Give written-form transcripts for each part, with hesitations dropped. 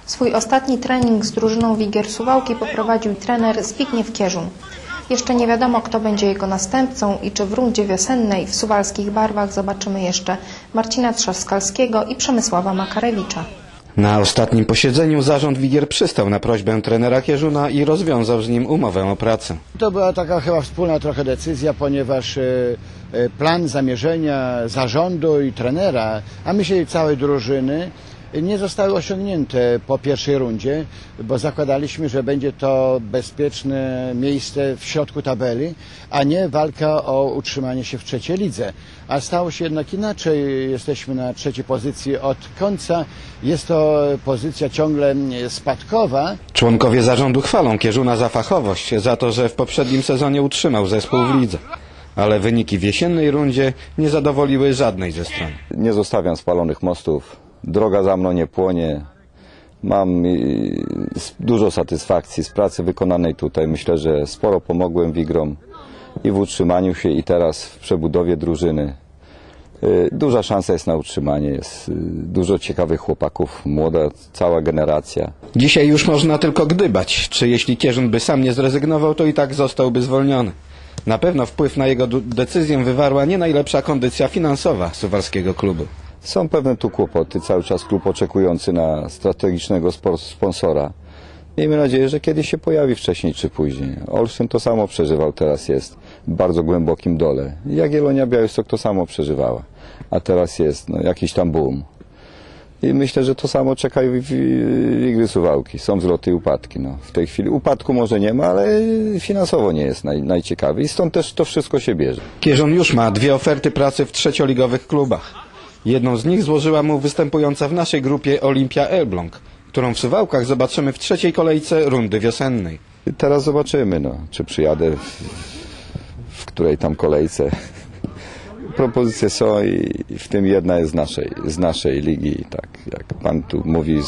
Swój ostatni trening z drużyną Wigier Suwałki poprowadził trener Zbigniew Kierzun. Jeszcze nie wiadomo, kto będzie jego następcą i czy w rundzie wiosennej w suwalskich barwach zobaczymy jeszcze Marcina Trzaskalskiego i Przemysława Makarewicza. Na ostatnim posiedzeniu zarząd Wigier przystał na prośbę trenera Kierzuna i rozwiązał z nim umowę o pracę. To była taka chyba wspólna trochę decyzja, ponieważ plan, zamierzenia zarządu i trenera, a myślę i całej drużyny, nie zostały osiągnięte po pierwszej rundzie, bo zakładaliśmy, że będzie to bezpieczne miejsce w środku tabeli, a nie walka o utrzymanie się w trzeciej lidze. A stało się jednak inaczej. Jesteśmy na trzeciej pozycji od końca. Jest to pozycja ciągle spadkowa. Członkowie zarządu chwalą Kierzuna za fachowość, za to, że w poprzednim sezonie utrzymał zespół w lidze. Ale wyniki w jesiennej rundzie nie zadowoliły żadnej ze stron. Nie zostawiam spalonych mostów. Droga za mną nie płonie. Mam dużo satysfakcji z pracy wykonanej tutaj. Myślę, że sporo pomogłem Wigrom i w utrzymaniu się, i teraz w przebudowie drużyny. Duża szansa jest na utrzymanie. Jest dużo ciekawych chłopaków, młoda cała generacja. Dzisiaj już można tylko gdybać, czy jeśli Kierzun by sam nie zrezygnował, to i tak zostałby zwolniony. Na pewno wpływ na jego decyzję wywarła nie najlepsza kondycja finansowa suwalskiego klubu. Są pewne tu kłopoty, cały czas klub oczekujący na strategicznego sponsora. Miejmy nadzieję, że kiedyś się pojawi, wcześniej czy później. Olsztyn to samo przeżywał, teraz jest w bardzo głębokim dole. Jagiellonia Białystok to samo przeżywała, a teraz jest jakiś tam boom. I myślę, że to samo czeka i Wigry Suwałki. Są wzloty i upadki. W tej chwili upadku może nie ma, ale finansowo nie jest najciekawiej i stąd też to wszystko się bierze. Kierzun już ma 2 oferty pracy w trzecioligowych klubach. Jedną z nich złożyła mu występująca w naszej grupie Olimpia Elbląg, którą w Suwałkach zobaczymy w trzeciej kolejce rundy wiosennej. Teraz zobaczymy, czy przyjadę w której tam kolejce. Propozycje są i w tym jedna jest z naszej ligi. Tak jak pan tu mówi,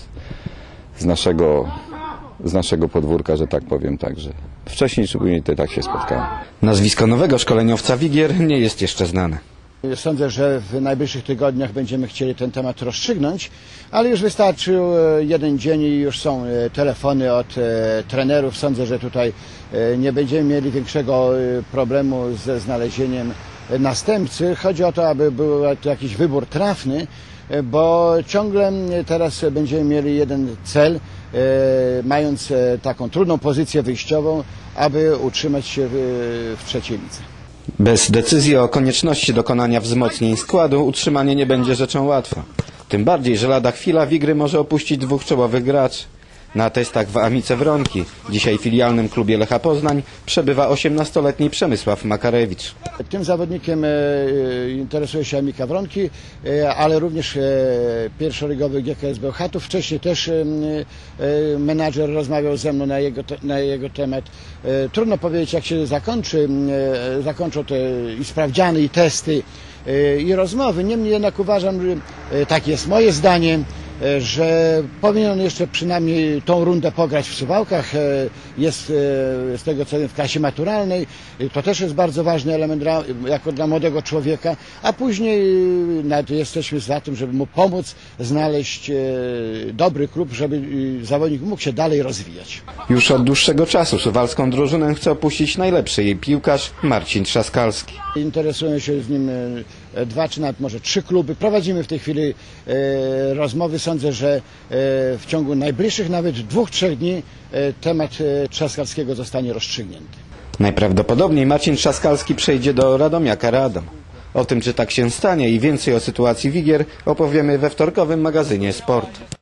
z naszego podwórka, że tak powiem. Także wcześniej czy później to tak się spotkałem. Nazwisko nowego szkoleniowca Wigier nie jest jeszcze znane. Sądzę, że w najbliższych tygodniach będziemy chcieli ten temat rozstrzygnąć, ale już wystarczył jeden dzień i już są telefony od trenerów. Sądzę, że tutaj nie będziemy mieli większego problemu ze znalezieniem następcy. Chodzi o to, aby był to jakiś wybór trafny, bo ciągle teraz będziemy mieli jeden cel, mając taką trudną pozycję wyjściową, aby utrzymać się w trzeciej lidze. Bez decyzji o konieczności dokonania wzmocnień składu utrzymanie nie będzie rzeczą łatwą. Tym bardziej, że lada chwila Wigry może opuścić 2 czołowych graczy. Na testach w Amice Wronki, dzisiaj filialnym klubie Lecha Poznań, przebywa 18-letni Przemysław Makarewicz. Tym zawodnikiem interesuje się Amika Wronki, ale również pierwszoligowy GKS Bełchatów. Wcześniej też menadżer rozmawiał ze mną na jego temat. Trudno powiedzieć, jak się zakończą te i sprawdziany, i testy, i rozmowy. Niemniej jednak uważam, że tak jest moje zdanie, że powinien jeszcze przynajmniej tą rundę pograć w Suwałkach. Jest z tego co wiem w klasie maturalnej. To też jest bardzo ważny element jako dla młodego człowieka, a później nawet jesteśmy za tym, żeby mu pomóc znaleźć dobry klub, żeby zawodnik mógł się dalej rozwijać. Już od dłuższego czasu suwalską drużynę chce opuścić najlepszy jej piłkarz Marcin Trzaskalski. Interesują się z nim 2 czy nawet może 3 kluby. Prowadzimy w tej chwili rozmowy. Sądzę, że w ciągu najbliższych nawet 2-3 dni temat Trzaskalskiego zostanie rozstrzygnięty. Najprawdopodobniej Marcin Trzaskalski przejdzie do Radomiaka Radom. O tym, czy tak się stanie i więcej o sytuacji Wigier opowiemy we wtorkowym magazynie Sport.